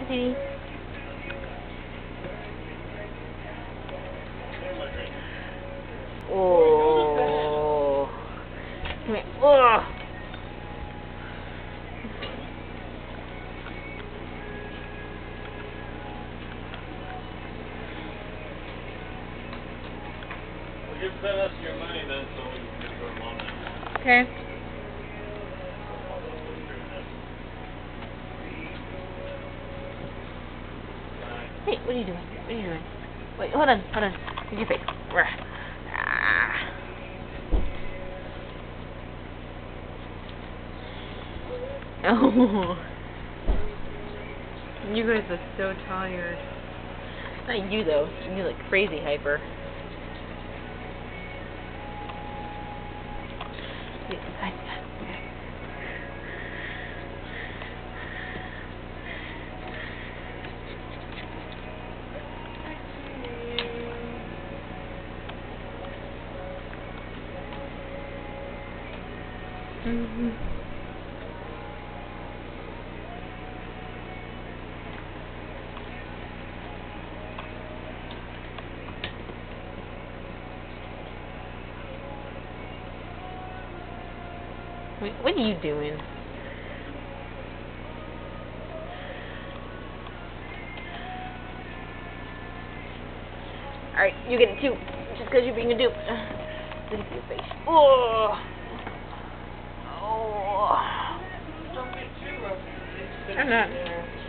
sweetie? Oh. Come here. Oh. You send us your money then so we can get your mom now. Okay. Hey, what are you doing? What are you doing? Wait, hold on. Look your face. Ah. Oh. You guys are so tired. Not you though. You're like crazy hyper. Mm-hmm. Wait, what are you doing? Alright, you get it too. Just because you're being a dupe. Look at your face. Oh! Oh! Don't get too rough. I'm not.